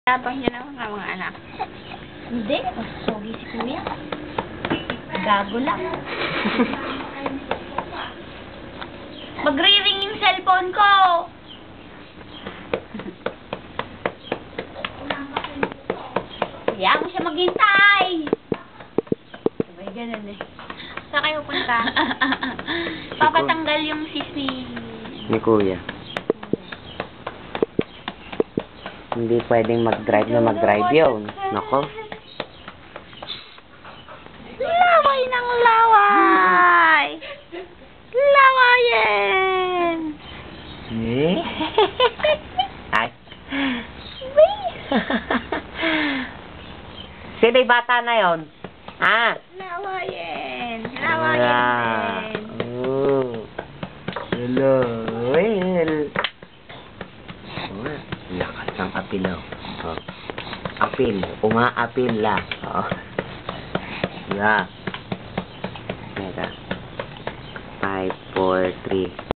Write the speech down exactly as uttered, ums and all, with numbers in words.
Tapos niyo naman nga mga anak. Hindi, mas sogi si kuya. Gago lang. Magre-ring yung cellphone ko. Kaya mo siya maghintay. Sabay ganun eh. Saan kayo punta? Papatanggal yung sisi. Ni Kuya. Hindi pwedeng mag-drive na mag-drive yun. Nako. Laway ng laway! Lawayen! Eh? Ay. Sino yung bata na yun? Ah? Lawayen! Lawayen! Oh. Hello. Well. Oh, lakas ng apil, oh. Oh. Apil. Uma-apil lang. Oh. Yeah. Mega. Five, four, three.